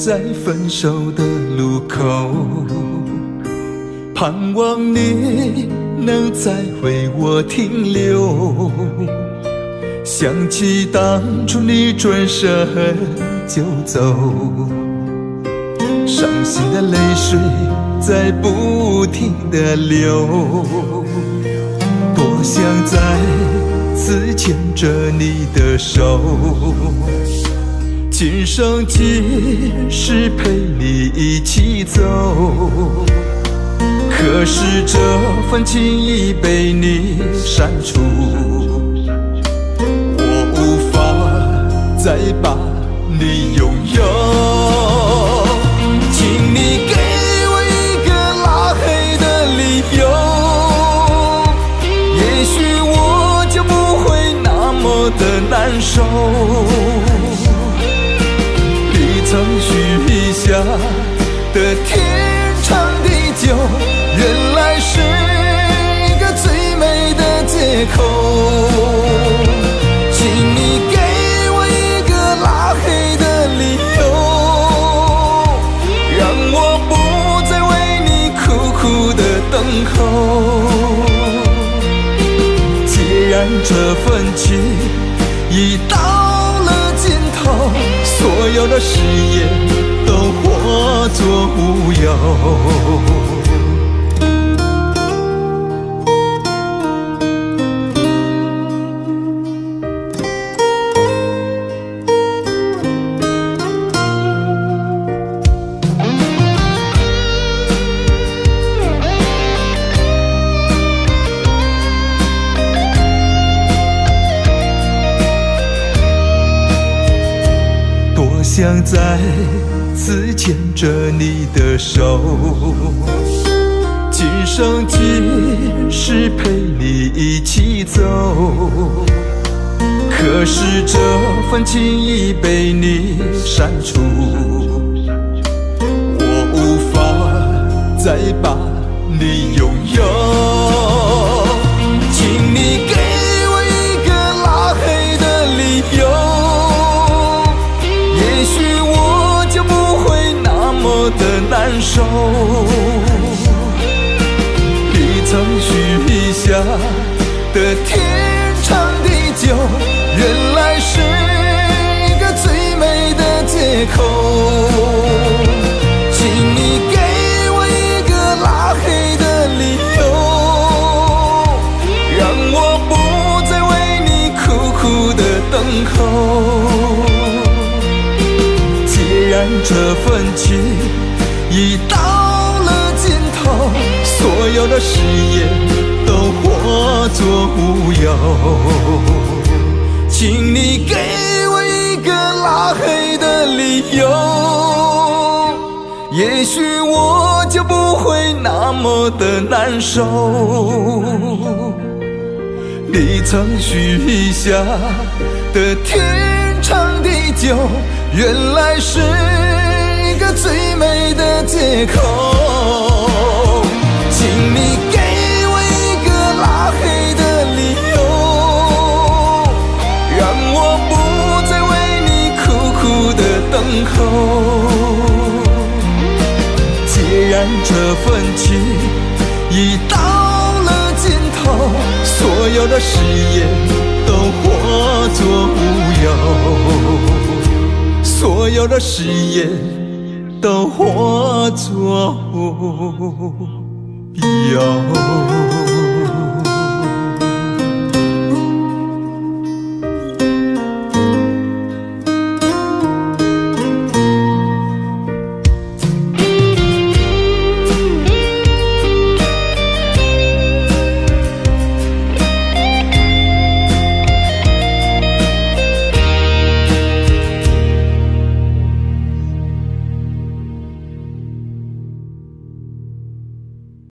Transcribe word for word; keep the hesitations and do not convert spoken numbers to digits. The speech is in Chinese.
在分手的路口，盼望你能再为我停留。想起当初你转身就走，伤心的泪水在不停地流，多想再次牵着你的手，今生今世陪你一起走。可是这份情已被你删除，我无法再把你拥有。请你给我一个拉黑的理由，也许我就不会那么的难受。你曾许下的天长地久，原来是一个最美的借口。请你给我一个拉黑的理由，让我不再为你苦苦的等候。既然这份情已到了尽头，所有的誓言都化作乌有。想再次牵着你的手，今生今世陪你一起走。可是这份情已被你删除，我无法再把你拥有。请你给我一个拉黑的理由，的难受。你曾许下的天长地久，原来是一个最美的借口。请你给我一个拉黑的理由，让我不再为你苦苦的等候。既然这份情已到了尽头，所有的誓言都化作乌有。请你给我一个拉黑的理由，也许我就不会那么的难受。你曾许下的天长地久，原来是一个最美的借口。请你给我一个拉黑的理由，让我不再为你苦苦的等候。既然这份情已到了尽头，所有的誓言都化作乌有，所有的誓言都化作乌有。